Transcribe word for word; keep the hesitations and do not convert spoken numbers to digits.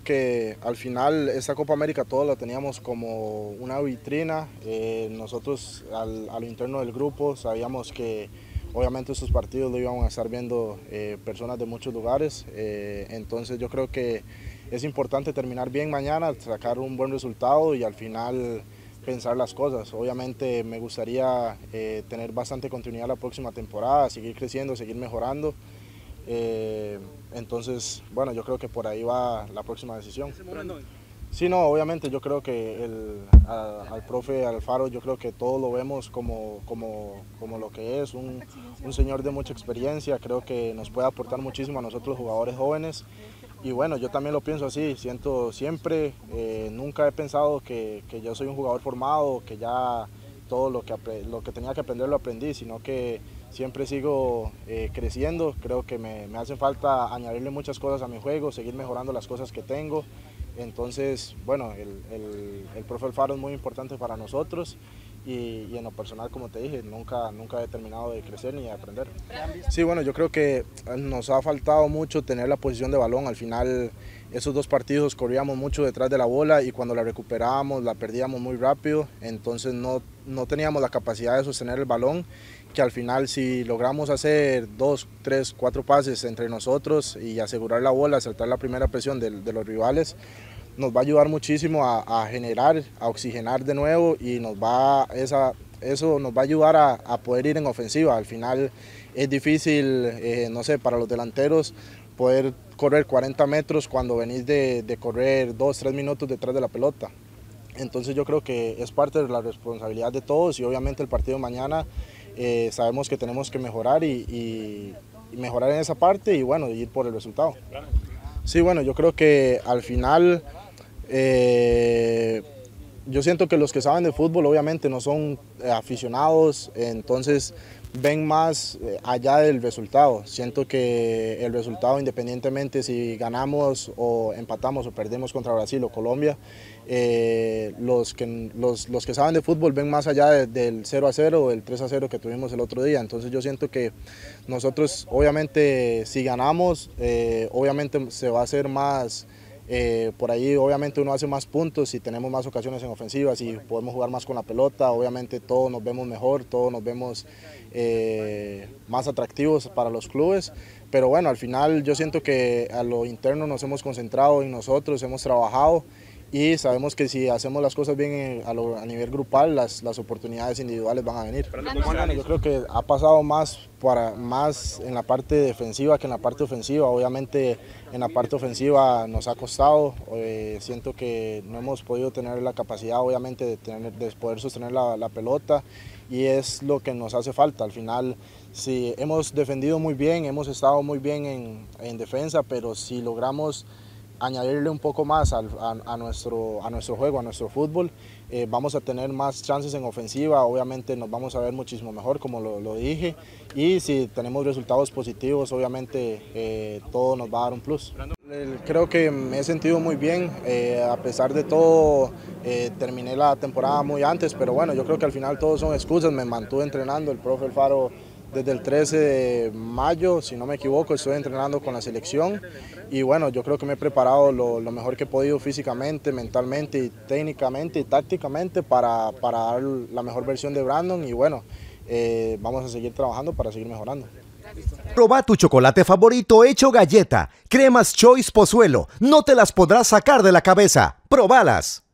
que al final esta Copa América todos la teníamos como una vitrina. Eh, nosotros al, a lo interno del grupo sabíamos que obviamente estos partidos lo íbamos a estar viendo eh, personas de muchos lugares. Eh, entonces yo creo que es importante terminar bien mañana, sacar un buen resultado y al final pensar las cosas. Obviamente me gustaría eh, tener bastante continuidad la próxima temporada, seguir creciendo, seguir mejorando. Eh, entonces, bueno, yo creo que por ahí va la próxima decisión. Sí, no, obviamente yo creo que el, a, al profe Alfaro, yo creo que todos lo vemos como, como, como lo que es, un, un señor de mucha experiencia, creo que nos puede aportar muchísimo a nosotros jugadores jóvenes. Y bueno, yo también lo pienso así, siento siempre, eh, nunca he pensado que, que yo soy un jugador formado, que ya todo lo que, lo que tenía que aprender lo aprendí, sino que siempre sigo eh, creciendo. Creo que me, me hace falta añadirle muchas cosas a mi juego, seguir mejorando las cosas que tengo. Entonces, bueno, el, el, el profe Alfaro es muy importante para nosotros y, y en lo personal, como te dije, nunca, nunca he terminado de crecer ni de aprender. Sí, bueno, yo creo que nos ha faltado mucho tener la posición de balón. Al final, esos dos partidos corríamos mucho detrás de la bola y cuando la recuperábamos la perdíamos muy rápido, entonces no, no teníamos la capacidad de sostener el balón, que al final si logramos hacer dos, tres, cuatro pases entre nosotros y asegurar la bola, saltar la primera presión de, de los rivales, nos va a ayudar muchísimo a, a generar, a oxigenar de nuevo y nos va esa, eso nos va a ayudar a, a poder ir en ofensiva. Al final es difícil, eh, no sé, para los delanteros poder correr cuarenta metros cuando venís de, de correr dos, tres minutos detrás de la pelota. Entonces yo creo que es parte de la responsabilidad de todos y obviamente el partido de mañana eh, sabemos que tenemos que mejorar y, y, y mejorar en esa parte y bueno, ir por el resultado. Sí, bueno, yo creo que al final eh, yo siento que los que saben de fútbol obviamente no son aficionados, entonces ven más allá del resultado. Siento que el resultado, independientemente si ganamos o empatamos o perdemos contra Brasil o Colombia, eh, los, que, los, los que saben de fútbol ven más allá de, del cero a cero o del tres a cero que tuvimos el otro día. Entonces yo siento que nosotros obviamente si ganamos, eh, obviamente se va a hacer más. Eh, por ahí obviamente uno hace más puntos y tenemos más ocasiones en ofensivas y podemos jugar más con la pelota, obviamente todos nos vemos mejor, todos nos vemos eh, más atractivos para los clubes, pero bueno, al final yo siento que a lo interno nos hemos concentrado en nosotros, hemos trabajado y sabemos que si hacemos las cosas bien a, lo, a nivel grupal, las, las oportunidades individuales van a venir. Yo creo que ha pasado más, para, más en la parte defensiva que en la parte ofensiva. Obviamente en la parte ofensiva nos ha costado, eh, siento que no hemos podido tener la capacidad obviamente de, tener, de poder sostener la, la pelota y es lo que nos hace falta. Al final sí, hemos defendido muy bien, hemos estado muy bien en, en defensa, pero si logramos añadirle un poco más a, a, a, nuestro, a nuestro juego, a nuestro fútbol, eh, vamos a tener más chances en ofensiva, obviamente nos vamos a ver muchísimo mejor, como lo, lo dije, y si tenemos resultados positivos, obviamente eh, todo nos va a dar un plus. Creo que me he sentido muy bien, eh, a pesar de todo eh, terminé la temporada muy antes, pero bueno, yo creo que al final todo son excusas, me mantuve entrenando, el profe Alfaro desde el trece de mayo, si no me equivoco, estoy entrenando con la selección y bueno, yo creo que me he preparado lo, lo mejor que he podido físicamente, mentalmente y técnicamente y tácticamente para, para dar la mejor versión de Brandon y bueno, eh, vamos a seguir trabajando para seguir mejorando. Proba tu chocolate favorito hecho galleta, Cremas Choice Pozuelo, no te las podrás sacar de la cabeza, probalas.